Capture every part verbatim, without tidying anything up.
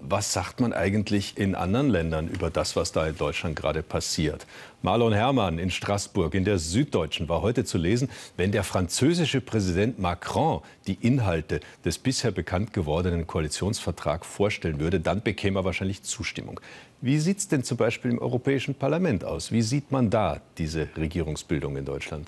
Was sagt man eigentlich in anderen Ländern über das, was da in Deutschland gerade passiert? Marlon Herrmann in Straßburg in der Süddeutschen war heute zu lesen, wenn der französische Präsident Macron die Inhalte des bisher bekannt gewordenen Koalitionsvertrags vorstellen würde, dann bekäme er wahrscheinlich Zustimmung. Wie sieht es denn zum Beispiel im Europäischen Parlament aus? Wie sieht man da diese Regierungsbildung in Deutschland?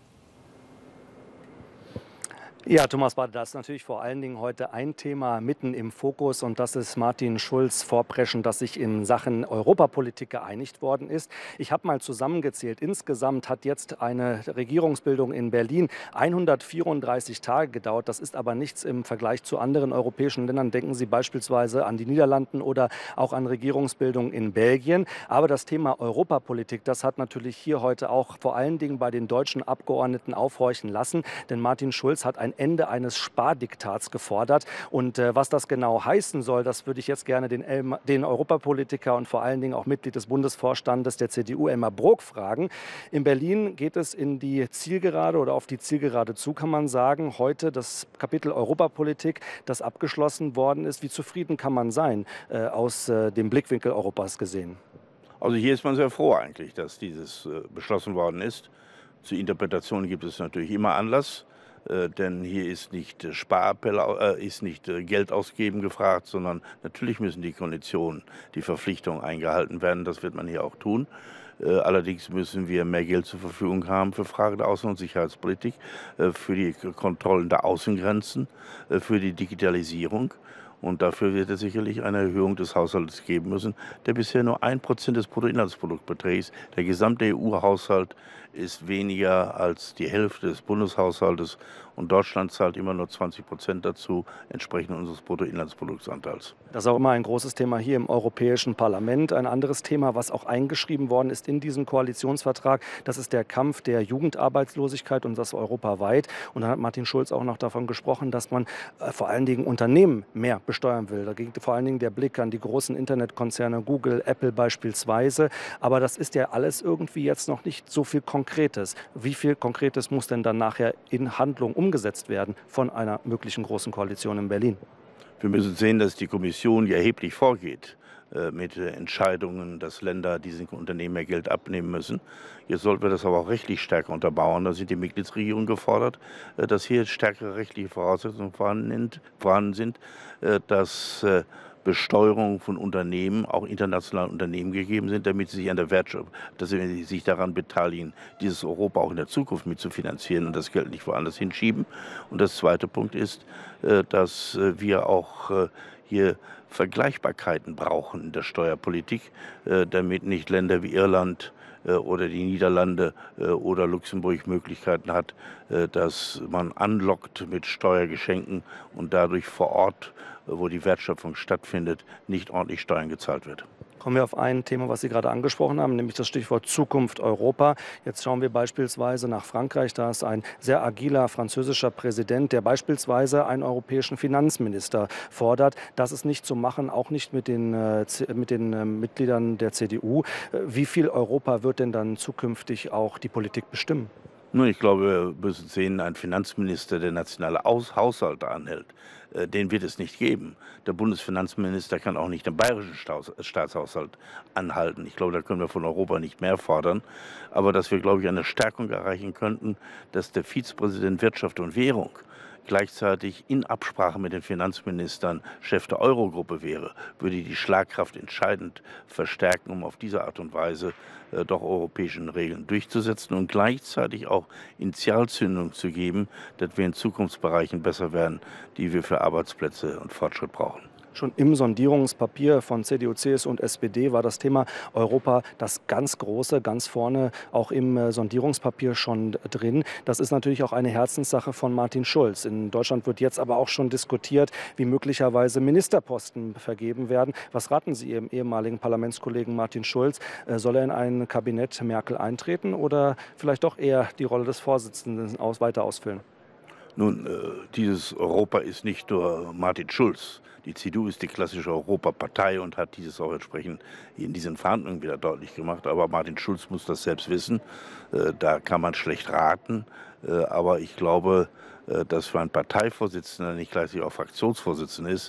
Ja, Thomas Bade, da ist natürlich vor allen Dingen heute ein Thema mitten im Fokus und das ist Martin Schulz' Vorpreschen, dass sich in Sachen Europapolitik geeinigt worden ist. Ich habe mal zusammengezählt, insgesamt hat jetzt eine Regierungsbildung in Berlin hundertvierunddreißig Tage gedauert. Das ist aber nichts im Vergleich zu anderen europäischen Ländern. Denken Sie beispielsweise an die Niederlanden oder auch an Regierungsbildung in Belgien. Aber das Thema Europapolitik, das hat natürlich hier heute auch vor allen Dingen bei den deutschen Abgeordneten aufhorchen lassen, denn Martin Schulz hat ein Ende eines Spardiktats gefordert. Und äh, was das genau heißen soll, das würde ich jetzt gerne den, Elmar, den Europapolitiker und vor allen Dingen auch Mitglied des Bundesvorstandes der C D U, Elmar Brok, fragen. In Berlin geht es in die Zielgerade oder auf die Zielgerade zu, kann man sagen. Heute das Kapitel Europapolitik, das abgeschlossen worden ist. Wie zufrieden kann man sein, äh, aus äh, dem Blickwinkel Europas gesehen? Also hier ist man sehr froh eigentlich, dass dieses äh, beschlossen worden ist. Zur Interpretation gibt es natürlich immer Anlass. Äh, denn hier ist nicht äh, Sparappell, äh, ist nicht äh, Geld ausgeben gefragt, sondern natürlich müssen die Konditionen, die Verpflichtungen eingehalten werden. Das wird man hier auch tun. Äh, allerdings müssen wir mehr Geld zur Verfügung haben für Fragen der Außen- und Sicherheitspolitik, äh, für die Kontrollen der Außengrenzen, äh, für die Digitalisierung. Und dafür wird es sicherlich eine Erhöhung des Haushalts geben müssen, der bisher nur ein Prozent des Bruttoinlandsprodukts beträgt. Der gesamte E U-Haushalt ist weniger als die Hälfte des Bundeshaushaltes und Deutschland zahlt immer nur zwanzig Prozent dazu, entsprechend unseres Bruttoinlandsproduktanteils. Das ist auch immer ein großes Thema hier im Europäischen Parlament. Ein anderes Thema, was auch eingeschrieben worden ist in diesem Koalitionsvertrag, das ist der Kampf der Jugendarbeitslosigkeit und das europaweit. Und dann hat Martin Schulz auch noch davon gesprochen, dass man äh, vor allen Dingen Unternehmen mehr besteuern will. Da ging vor allen Dingen der Blick an die großen Internetkonzerne, Google, Apple beispielsweise. Aber das ist ja alles irgendwie jetzt noch nicht so viel Konkretes. Wie viel Konkretes muss denn dann nachher in Handlung umgesetzt werden von einer möglichen großen Koalition in Berlin? Wir müssen sehen, dass die Kommission hier erheblich vorgeht äh, mit äh, Entscheidungen, dass Länder diesen Unternehmen mehr Geld abnehmen müssen. Jetzt sollten wir das aber auch rechtlich stärker unterbauen. Da sind die Mitgliedsregierungen gefordert, äh, dass hier stärkere rechtliche Voraussetzungen vorhanden, vorhanden sind, äh, dass äh, Besteuerung von Unternehmen, auch internationalen Unternehmen gegeben sind, damit sie sich an der Wertschöpfung, dass sie sich daran beteiligen, dieses Europa auch in der Zukunft mitzufinanzieren und das Geld nicht woanders hinschieben. Und das zweite Punkt ist, dass wir auch hier Vergleichbarkeiten brauchen in der Steuerpolitik, damit nicht Länder wie Irland oder die Niederlande oder Luxemburg Möglichkeiten hat, dass man anlockt mit Steuergeschenken und dadurch vor Ort, wo die Wertschöpfung stattfindet, nicht ordentlich Steuern gezahlt wird. Kommen wir auf ein Thema, was Sie gerade angesprochen haben, nämlich das Stichwort Zukunft Europa. Jetzt schauen wir beispielsweise nach Frankreich. Da ist ein sehr agiler französischer Präsident, der beispielsweise einen europäischen Finanzminister fordert. Das ist nicht zu machen, auch nicht mit den, mit den Mitgliedern der C D U. Wie viel Europa wird denn dann zukünftig auch die Politik bestimmen? Nun, ich glaube, wir müssen sehen, ein Finanzminister, der nationale Aus Haushalte anhält, äh, den wird es nicht geben. Der Bundesfinanzminister kann auch nicht den bayerischen Staats Staatshaushalt anhalten. Ich glaube, da können wir von Europa nicht mehr fordern. Aber dass wir, glaube ich, eine Stärkung erreichen könnten, dass der Vizepräsident Wirtschaft und Währung gleichzeitig in Absprache mit den Finanzministern Chef der Eurogruppe wäre, würde die Schlagkraft entscheidend verstärken, um auf diese Art und Weise äh, doch europäischen Regeln durchzusetzen und gleichzeitig auch Initialzündung zu geben, dass wir in Zukunftsbereichen besser werden, die wir für Arbeitsplätze und Fortschritt brauchen. Schon im Sondierungspapier von C D U, C S U und S P D war das Thema Europa das ganz große, ganz vorne auch im Sondierungspapier schon drin. Das ist natürlich auch eine Herzenssache von Martin Schulz. In Deutschland wird jetzt aber auch schon diskutiert, wie möglicherweise Ministerposten vergeben werden. Was raten Sie Ihrem ehemaligen Parlamentskollegen Martin Schulz? Soll er in ein Kabinett Merkel eintreten oder vielleicht doch eher die Rolle des Vorsitzenden aus, weiter ausfüllen? Nun, äh, dieses Europa ist nicht nur Martin Schulz. Die C D U ist die klassische Europapartei und hat dieses auch entsprechend in diesen Verhandlungen wieder deutlich gemacht. Aber Martin Schulz muss das selbst wissen. Äh, da kann man schlecht raten. Äh, aber ich glaube, äh, dass für einen Parteivorsitzenden, der nicht gleichzeitig auch Fraktionsvorsitzender ist,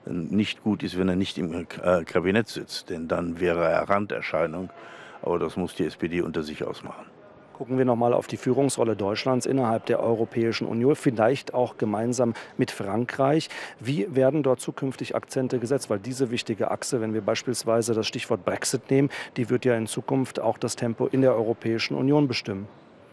nicht gut ist, wenn er nicht im Kabinett sitzt, denn dann wäre er Randerscheinung. Aber das muss die S P D unter sich ausmachen. Gucken wir noch mal auf die Führungsrolle Deutschlands innerhalb der Europäischen Union, vielleicht auch gemeinsam mit Frankreich. Wie werden dort zukünftig Akzente gesetzt? Weil diese wichtige Achse, wenn wir beispielsweise das Stichwort Brexit nehmen, die wird ja in Zukunft auch das Tempo in der Europäischen Union bestimmen.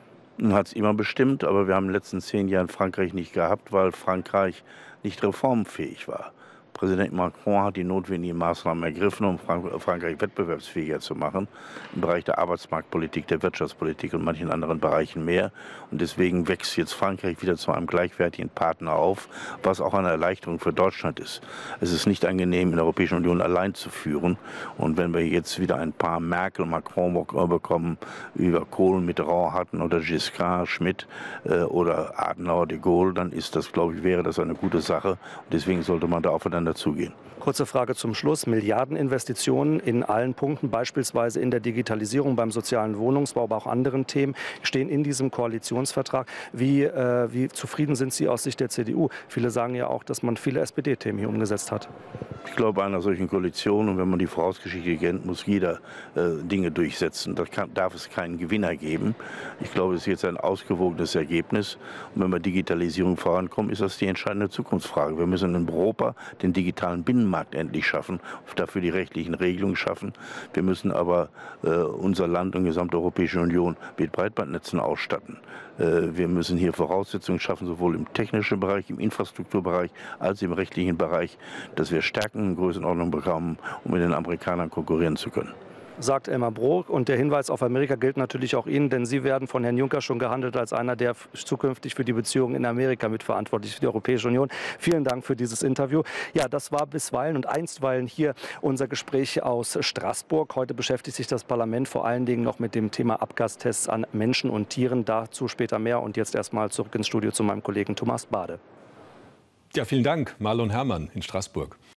Hat es immer bestimmt, aber wir haben in den letzten zehn Jahren Frankreich nicht gehabt, weil Frankreich nicht reformfähig war. Präsident Macron hat die notwendigen Maßnahmen ergriffen, um Frankreich wettbewerbsfähiger zu machen, im Bereich der Arbeitsmarktpolitik, der Wirtschaftspolitik und manchen anderen Bereichen mehr. Und deswegen wächst jetzt Frankreich wieder zu einem gleichwertigen Partner auf, was auch eine Erleichterung für Deutschland ist. Es ist nicht angenehm, in der Europäischen Union allein zu führen. Und wenn wir jetzt wieder ein paar Merkel, Macron bekommen, wie wir Kohl, Mitterrand hatten oder Giscard, Schmidt äh, oder Adenauer, de Gaulle, dann ist das, glaube ich, wäre das eine gute Sache. Und deswegen sollte man da aufeinander zugehen. Kurze Frage zum Schluss. Milliardeninvestitionen in allen Punkten, beispielsweise in der Digitalisierung, beim sozialen Wohnungsbau, aber auch anderen Themen, stehen in diesem Koalitionsvertrag. Wie, äh, wie zufrieden sind Sie aus Sicht der C D U? Viele sagen ja auch, dass man viele S P D-Themen hier umgesetzt hat. Ich glaube, bei einer solchen Koalition, und wenn man die Vorausgeschichte kennt, muss jeder äh, Dinge durchsetzen. Da kann, darf es keinen Gewinner geben. Ich glaube, es ist jetzt ein ausgewogenes Ergebnis. Und wenn wir Digitalisierung vorankommen, ist das die entscheidende Zukunftsfrage. Wir müssen in Europa den digitalen Binnenmarkt endlich schaffen, dafür die rechtlichen Regelungen schaffen. Wir müssen aber äh, unser Land und die gesamte Europäische Union mit Breitbandnetzen ausstatten. Äh, wir müssen hier Voraussetzungen schaffen, sowohl im technischen Bereich, im Infrastrukturbereich als im rechtlichen Bereich, dass wir Stärken in Größenordnung bekommen, um mit den Amerikanern konkurrieren zu können. Sagt Elmar Brok. Und der Hinweis auf Amerika gilt natürlich auch Ihnen, denn Sie werden von Herrn Juncker schon gehandelt als einer, der zukünftig für die Beziehungen in Amerika mitverantwortlich ist für die Europäische Union. Vielen Dank für dieses Interview. Ja, das war bisweilen und einstweilen hier unser Gespräch aus Straßburg. Heute beschäftigt sich das Parlament vor allen Dingen noch mit dem Thema Abgastests an Menschen und Tieren. Dazu später mehr. Und jetzt erstmal zurück ins Studio zu meinem Kollegen Thomas Bade. Ja, vielen Dank, Marlon Herrmann in Straßburg.